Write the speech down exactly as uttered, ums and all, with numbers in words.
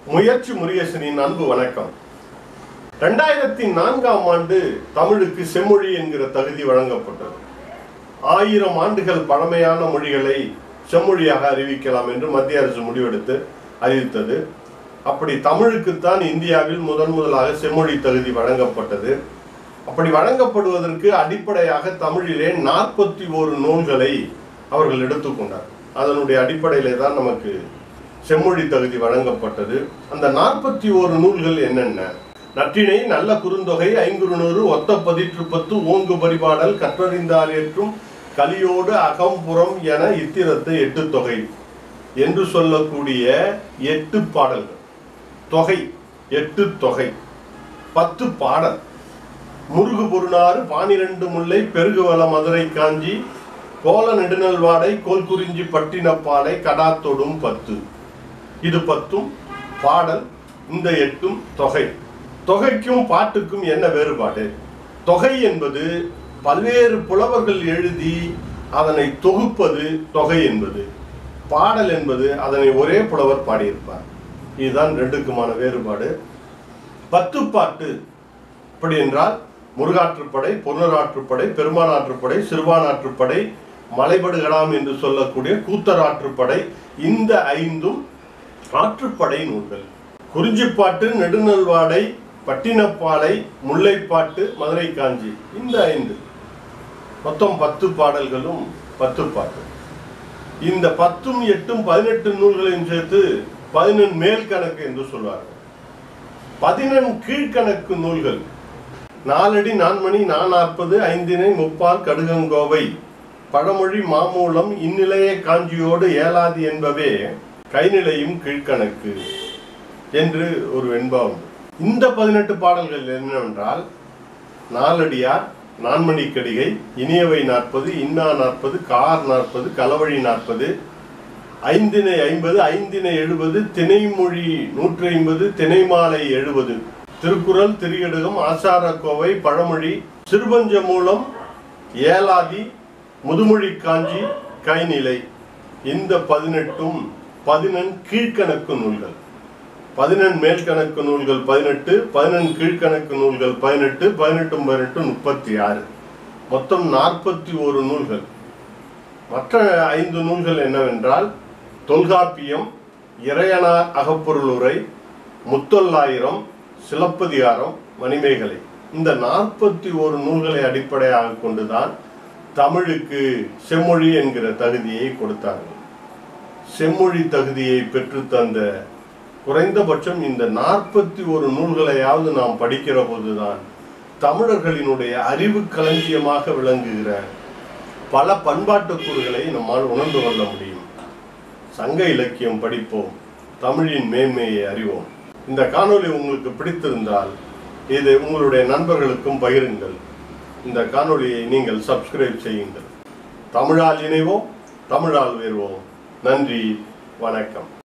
முயற்சி முருகேசனின் அன்பு வணக்கம். இரண்டாயிரத்தி நான்காம் ஆண்டு தமிழுக்கு செம்மொழி என்கிற தகுதி வழங்கப்பட்டது. ஆயிரம் ஆண்டுகள் பழமையான மொழிகளை செம்மொழியாக அறிவிக்கலாம் என்று மத்திய அரசு முடிவெடுத்து அறிவித்தது. அப்படி தமிழுக்குத்தான் இந்தியாவில் முதன் முதலாக செம்மொழி தகுதி வழங்கப்பட்டது. அப்படி வழங்கப்படுவதற்கு அடிப்படையாக தமிழிலே நாற்பத்தி ஒரு நூல்களை அவர்கள் எடுத்துக்கொண்டார். அதனுடைய அடிப்படையிலே தான் நமக்கு செம்மொழி தகுதி வழங்கப்பட்டது. அந்த நாற்பத்தி ஒரு நூல்கள் என்னென்ன? நற்றிணை, நல்ல குறுந்தொகை, ஐங்குறுநூறு, ஒத்த பதிற்று பத்து, ஓங்கு பரிபாடல், கற்றறிந்தார் ஏற்றும், கலியோடு அகம்புறம் என இத்திரத்து எட்டு தொகை என்று சொல்லக்கூடிய எட்டு பாடல்கள். தொகை எட்டு தொகை, பத்து பாடல். முருகு பொருணாறு, பானிரண்டு முல்லை, பெருகுவள மதுரை காஞ்சி, கோல நெடுநல்வாடை, கோல் குறிஞ்சி பட்டினப்பாலை, கடாத்தொடும் பத்து. இது பத்தும் பாடல். இந்த எட்டும் தொகை. தொகைக்கும் பாட்டுக்கும் என்ன வேறுபாடு? தொகை என்பது பல்வேறு புலவர்கள் எழுதி அதனை தொகுப்பது தொகை என்பது. பாடல் என்பது அதனை ஒரே புலவர் பாடியிருப்பார். இதுதான் ரெண்டுக்குமான வேறுபாடு. பத்து பாட்டு அப்படி என்றால் முருகாற்றுப்படை, பொருணராற்றுப்படை, பெருமானாற்றுப்படை, சிறுபானாற்றுப்படை, மலைபடுகலாம் என்று சொல்லக்கூடிய கூத்தராற்றுப்படை, இந்த ஐந்தும் ஆற்றுப்படை நூல்கள். குறிஞ்சிப்பாட்டு, நெடுநல்வாடை, பட்டினப்பாலை, முல்லைப்பாட்டு, மதுரை காஞ்சி, இந்த ஐந்து மொத்தம் பத்து பாடல்களும் பத்து பாட்டு. இந்த பத்தும் எட்டும் பதினெட்டு நூல்களையும் சேர்த்து பதினெண் மேல் கணக்கு என்று சொல்வார்கள். பதினெண் கீழ்கணக்கு நூல்கள் நாலடி நான்மணி நானாற்பது, ஐந்தினை முப்பால், கடுகங்கோவை, பழமொழி, மாமூலம், இந்நிலைய காஞ்சியோடு ஏலாதி என்பவே கைநிலையும் கீழ்கணக்கு என்று ஒரு வெண்பா உண்டு. இந்த பதினெட்டு பாடல்கள் என்னவென்றால் நாலடியார், நான்மணிக்கடிகை, இனியவை நாற்பது, இன்னா நாற்பது, கார் நாற்பது, களவழி நாற்பது, ஐந்தினை ஐம்பது, ஐந்தினை எழுபது, திணைமொழி நூற்றி ஐம்பது, திணைமாலை எழுபது, திருக்குறள், திரியடுகம், ஆசாரக்கோவை, பழமொழி, சிறுபஞ்ச மூலம், ஏலாதி, முதுமொழி காஞ்சி, கைநிலை. இந்த பதினெட்டும் பதினெண் கீழ்கணக்கு நூல்கள். பதினெண் மேல் கணக்கு நூல்கள் பதினெட்டு, பதினெண் கீழ்கணக்கு நூல்கள் பதினெட்டு, பதினெட்டும் பதினெட்டு முப்பத்தி ஆறு, மொத்தம் நாற்பத்தி ஒரு நூல்கள். மற்ற ஐந்து நூல்கள் என்னவென்றால் தொல்காப்பியம், இறையனார் அகப்பொருள் உரை, முத்தொள்ளாயிரம், சிலப்பதிகாரம், மணிமேகலை. இந்த நாற்பத்தி ஒரு நூல்களை அடிப்படையாக கொண்டுதான் தமிழுக்கு செம்மொழி என்கிற தகுதியை கொடுத்தார்கள். செம்மொழி தகுதியை பெற்று தந்த குறைந்தபட்சம் இந்த நாற்பத்தி ஒரு நூல்களையாவது நாம் படிக்கிற போதுதான் தமிழர்களினுடைய அறிவு களஞ்சியமாக விளங்குகிற பல பண்பாட்டு கூறுகளை நம்மால் உணர்ந்து கொள்ள முடியும். சங்க இலக்கியம் படிப்போம், தமிழின் மேன்மையை அறிவோம். இந்த காணொளி உங்களுக்கு பிடித்திருந்தால் இதை உங்களுடைய நண்பர்களுக்கும் பகிருங்கள். இந்த காணொளியை நீங்கள் சப்ஸ்கிரைப் செய்யுங்கள். தமிழால் இணைவோம், தமிழால் உயர்வோம். நன்றி, வணக்கம்.